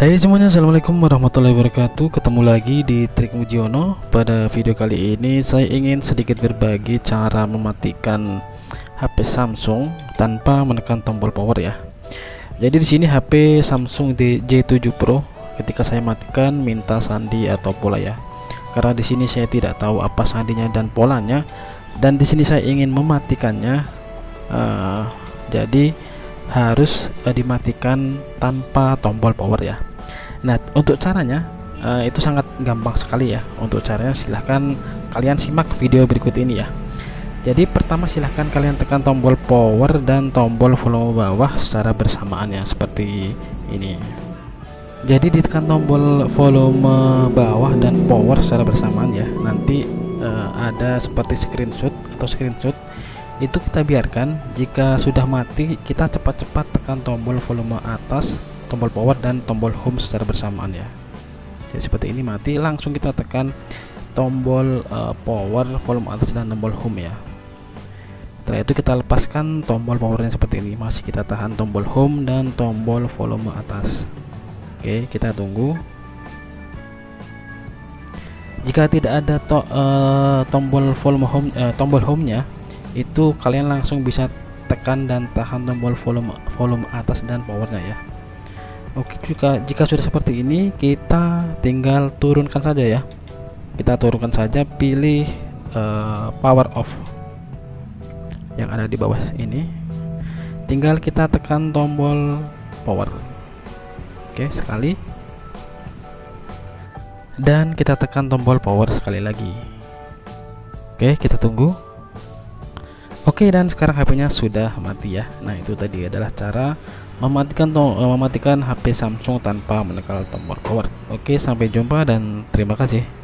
Hai semuanya, assalamualaikum warahmatullahi wabarakatuh. Ketemu lagi di Trik Mujiono. Pada video kali ini saya ingin sedikit berbagi cara mematikan HP Samsung tanpa menekan tombol power ya. Jadi di sini HP Samsung J7 Pro, ketika saya matikan minta sandi atau pola ya. Karena di sini saya tidak tahu apa sandinya dan polanya, dan di sini saya ingin mematikannya. Jadi harus dimatikan tanpa tombol power ya. Nah, untuk caranya itu sangat gampang sekali ya. Untuk caranya silahkan kalian simak video berikut ini ya. Jadi pertama silahkan kalian tekan tombol power dan tombol volume bawah secara bersamaan ya, seperti ini. Jadi ditekan tombol volume bawah dan power secara bersamaan ya. Nanti ada seperti screenshot itu kita biarkan. Jika sudah mati, kita cepat-cepat tekan tombol volume atas, tombol power dan tombol home secara bersamaan ya. Jadi seperti ini mati, langsung kita tekan tombol power, volume atas dan tombol home ya. Setelah itu kita lepaskan tombol powernya seperti ini, masih kita tahan tombol home dan tombol volume atas. Oke, kita tunggu. Jika tidak ada tombol volume home, tombol home nya, itu kalian langsung bisa tekan dan tahan tombol volume atas dan powernya ya. Oke, jika sudah seperti ini, kita tinggal turunkan saja ya. Kita turunkan saja, pilih power off yang ada di bawah ini. Tinggal kita tekan tombol power. Oke, sekali. Dan kita tekan tombol power sekali lagi. Oke, kita tunggu. Oke, dan sekarang HP-nya sudah mati ya. Nah, itu tadi adalah cara mematikan HP Samsung tanpa menekan tombol power. Oke, sampai jumpa dan terima kasih.